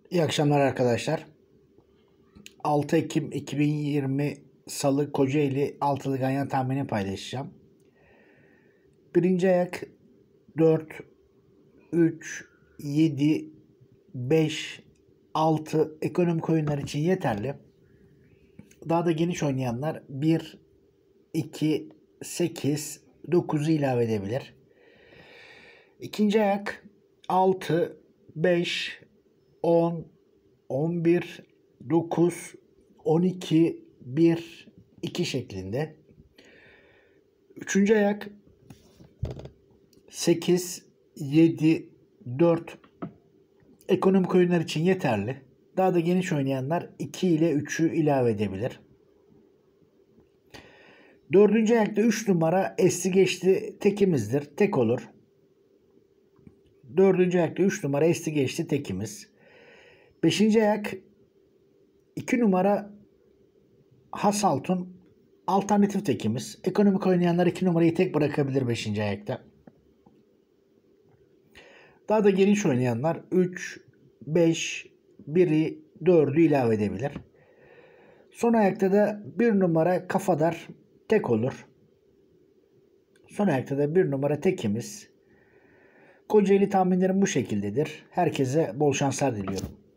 İyi akşamlar arkadaşlar. 6 Ekim 2020 Salı Kocaeli altılı ganyan tahmini paylaşacağım. Birinci ayak 4, 3, 7, 5, 6 ekonomik oyunlar için yeterli. Daha da geniş oynayanlar 1, 2, 8, 9'u ilave edebilir. İkinci ayak 6, 5, 10, 11, 9, 12, 1, 2 şeklinde. Üçüncü ayak 8, 7, 4 ekonomik oyunlar için yeterli. Daha da geniş oynayanlar 2 ile 3'ü ilave edebilir. Dördüncü ayakta 3 numara esti geçti tekimizdir. Tek olur. Dördüncü ayakta 3 numara esti geçti tekimiz. Beşinci ayak 2 numara Hasaltun alternatif tekimiz. Ekonomik oynayanlar 2 numarayı tek bırakabilir 5. ayakta. Daha da geniş oynayanlar 3, 5, 1'i 4'ü ilave edebilir. Son ayakta da 1 numara Kafadar tek olur. Son ayakta da 1 numara tekimiz. Kocaeli tahminlerim bu şekildedir. Herkese bol şanslar diliyorum.